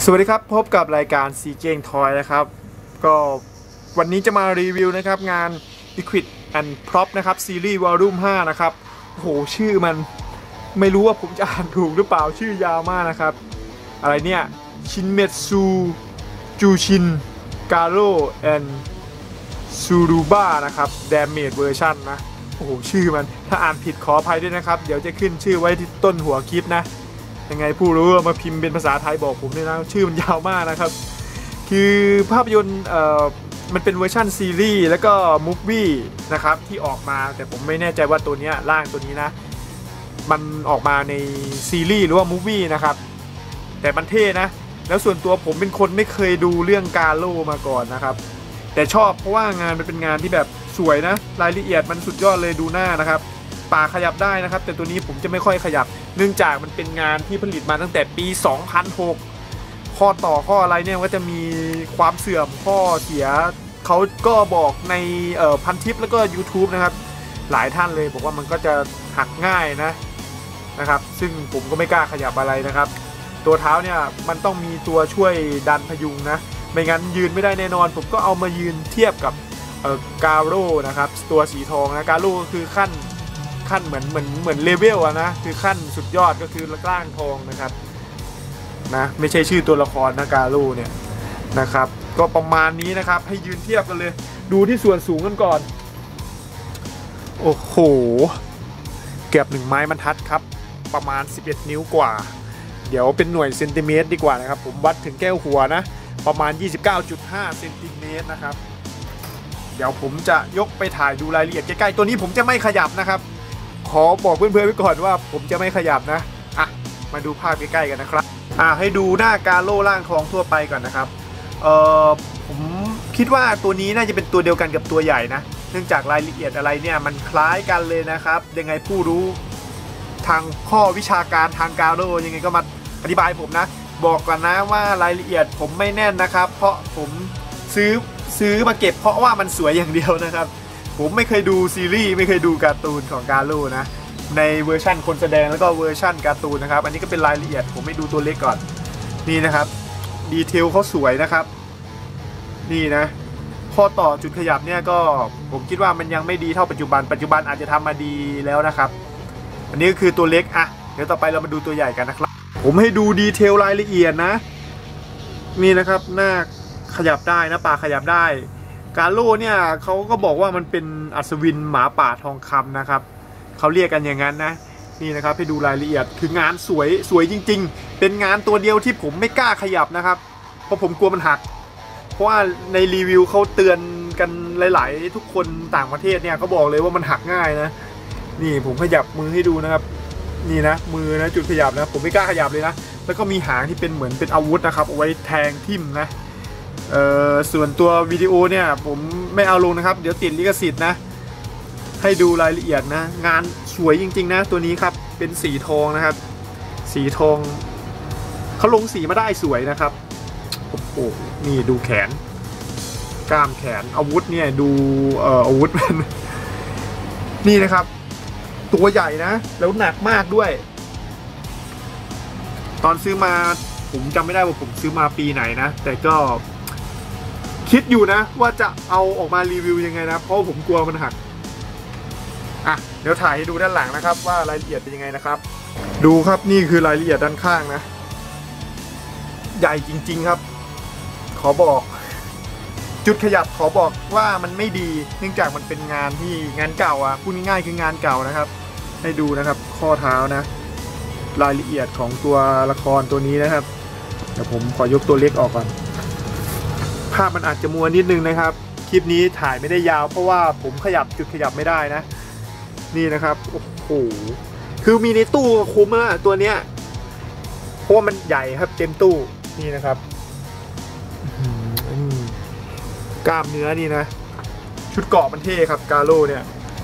สวัสดีครับพบกับรายการซีเจงทอยนะครับก็วันนี้จะมารีวิวนะครับงาน Liquid and Prop นะครับซีรีส์ Volume 5นะครับโอ้โหชื่อมันไม่รู้ว่าผมจะอ่านถูกหรือเปล่าชื่อยาวมากนะครับอะไรเนี่ยชินเมตซูจูชินกาโร่แอนซูรูบ้านะครับดาเมจเวอร์ชันนะโอ้โหชื่อมันถ้าอ่านผิดขออภัยด้วยนะครับเดี๋ยวจะขึ้นชื่อไว้ที่ต้นหัวคลิปนะยังไงผู้รู้มาพิมพ์เป็นภาษาไทยบอกผมด้วยนะชื่อมันยาวมากนะครับคือภาพยนตร์มันเป็นเวอร์ชันซีรีส์แล้วก็มูฟวี่นะครับที่ออกมาแต่ผมไม่แน่ใจว่าตัวนี้ร่างตัวนี้นะมันออกมาในซีรีส์หรือว่ามูฟวี่นะครับแต่มันเท่นะแล้วส่วนตัวผมเป็นคนไม่เคยดูเรื่องกาโร่มาก่อนนะครับแต่ชอบเพราะว่างานมันเป็นงานที่แบบสวยนะรายละเอียดมันสุดยอดเลยดูหน้านะครับปากขยับได้นะครับแต่ตัวนี้ผมจะไม่ค่อยขยับเนื่องจากมันเป็นงานที่ผลิตมาตั้งแต่ปี 2006 ข้อต่อข้ออะไรเนี่ยก็จะมีความเสื่อมข้อเสียเขาก็บอกในพันทิปแล้วก็ YouTube นะครับหลายท่านเลยบอกว่ามันก็จะหักง่ายนะครับซึ่งผมก็ไม่กล้าขยับอะไรนะครับตัวเท้าเนี่ยมันต้องมีตัวช่วยดันพยุงนะไม่งั้นยืนไม่ได้แน่นอนผมก็เอามายืนเทียบกับกาโร่นะครับตัวสีทองนะกาโร่ก็คือขั้นเหมือนเลเวลอะนะคือขั้นสุดยอดก็คือร่างทองนะครับนะไม่ใช่ชื่อตัวละครนะกาโร่เนี่ยนะครับก็ประมาณนี้นะครับให้ยืนเทียบกันเลยดูที่ส่วนสูงกันก่อนโอ้โหเกือบ1 ไม้บรรทัดครับประมาณ11 นิ้วกว่าเดี๋ยวเป็นหน่วยเซนติเมตรดีกว่านะครับผมวัดถึงแก้วหัวนะประมาณ 29.5 เซนติเมตรนะครับเดี๋ยวผมจะยกไปถ่ายดูรายละเอียดใกล้ๆตัวนี้ผมจะไม่ขยับนะครับขอบอกเพื่อนๆไว้ก่อนว่าผมจะไม่ขยับนะมาดูภาพใกล้ๆกันนะครับให้ดูหน้ากาโร่ร่างทองทั่วไปก่อนนะครับผมคิดว่าตัวนี้น่าจะเป็นตัวเดียวกันกับตัวใหญ่นะเนื่องจากรายละเอียดอะไรเนี่ยมันคล้ายกันเลยนะครับยังไงผู้รู้ทางข้อวิชาการทางกาโร่ยังไงก็มาอธิบายผมนะบอกก่อนนะว่ารายละเอียดผมไม่แน่นนะครับเพราะผมซื้อมาเก็บเพราะว่ามันสวยอย่างเดียวนะครับผมไม่เคยดูซีรีส์ไม่เคยดูการ์ตูนของกาโร่นะในเวอร์ชั่นคนแสดงแล้วก็เวอร์ชั่นการ์ตูนนะครับอันนี้ก็เป็นรายละเอียดผมไม่ดูตัวเล็กก่อนนี่นะครับดีเทลเขาสวยนะครับนี่นะข้อต่อจุดขยับเนี่ยก็ผมคิดว่ามันยังไม่ดีเท่าปัจจุบันอาจจะทำมาดีแล้วนะครับอันนี้ก็คือตัวเล็กเดี๋ยวต่อไปเรามาดูตัวใหญ่กันนะครับผมให้ดูดีเทลรายละเอียดนะนี่นะครับหน้าขยับได้นะปากขยับได้กาโร่เนี่ยเขาก็บอกว่ามันเป็นอัศวินหมาป่าทองคำนะครับเขาเรียกกันอย่างนั้นนะนี่นะครับให้ดูรายละเอียดคืองานสวยจริงๆเป็นงานตัวเดียวที่ผมไม่กล้าขยับนะครับเพราะผมกลัวมันหักเพราะว่าในรีวิวเขาเตือนกันหลายๆทุกคนต่างประเทศเนี่ยเขาบอกเลยว่ามันหักง่ายนะนี่ผมขยับมือให้ดูนะครับนี่นะมือนะจุดขยับนะผมไม่กล้าขยับเลยนะแล้วก็มีหางที่เป็นเหมือนเป็นอาวุธนะครับเอาไว้แทงทิ่มนะส่วนตัววิดีโอเนี่ยผมไม่เอาลงนะครับเดี๋ยวติดลิขสิทธิ์นะให้ดูรายละเอียดนะงานสวยจริงๆนะตัวนี้ครับเป็นสีทองนะครับสีทองเขาลงสีมาได้สวยนะครับโอ้โหนี่ดูแขนกล้ามแขนอาวุธเนี่ยดูอาวุธมันนี่นะครับตัวใหญ่นะแล้วหนักมากด้วยตอนซื้อมาผมจำไม่ได้ว่าผมซื้อมาปีไหนนะแต่ก็คิดอยู่นะว่าจะเอาออกมารีวิวยังไงนะเพราะผมกลัวมันหักเดี๋ยวถ่ายให้ดูด้านหลังนะครับว่ารายละเอียดเป็นยังไงนะครับดูครับนี่คือรายละเอียดด้านข้างนะใหญ่จริงๆครับขอบอกจุดขยับขอบอกว่ามันไม่ดีเนื่องจากมันเป็นงานที่งานเก่าพูดง่ายๆคืองานเก่านะครับให้ดูนะครับข้อเท้านะรายละเอียดของตัวละครตัวนี้นะครับเดี๋ยวผมขอยกตัวเล็กออกก่อนภาพมันอาจจะมัวนิดนึงนะครับคลิปนี้ถ่ายไม่ได้ยาวเพราะว่าผมขยับจุดขยับไม่ได้นะนี่นะครับโอ้โหคือมีในตู้คุ้มนะตัวเนี้ยเพราะว่ามันใหญ่ครับเต็มตู้นี่นะครับกล้ามเนื้อนี่นะชุดเกราะมันเท่ครับกาโร่เนี่ย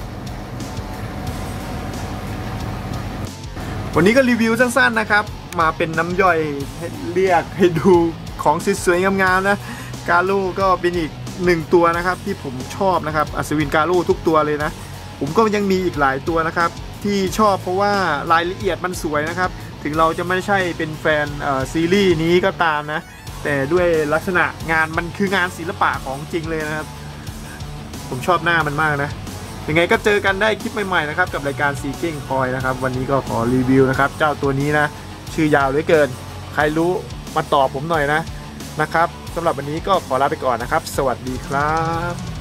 วันนี้ก็รีวิวสั้นๆนะครับมาเป็นน้ำย่อยเรียกให้ดูของสวยๆงามๆนะกาโร่ก็เป็นอีก1ตัวนะครับที่ผมชอบนะครับอัศวินกาโร่ทุกตัวเลยนะผมก็ยังมีอีกหลายตัวนะครับที่ชอบเพราะว่ารายละเอียดมันสวยนะครับถึงเราจะไม่ใช่เป็นแฟนซีรีส์นี้ก็ตามนะแต่ด้วยลักษณะงานมันคืองานศิลปะของจริงเลยนะครับผมชอบหน้ามันมากนะยังไงก็เจอกันได้คลิปใหม่ๆนะครับกับรายการ Seeking Toy นะครับวันนี้ก็ขอรีวิวนะครับเจ้าตัวนี้นะชื่อยาวเหลือเกินใครรู้มาตอบผมหน่อยนะครับสำหรับวันนี้ก็ขอลาไปก่อนนะครับสวัสดีครับ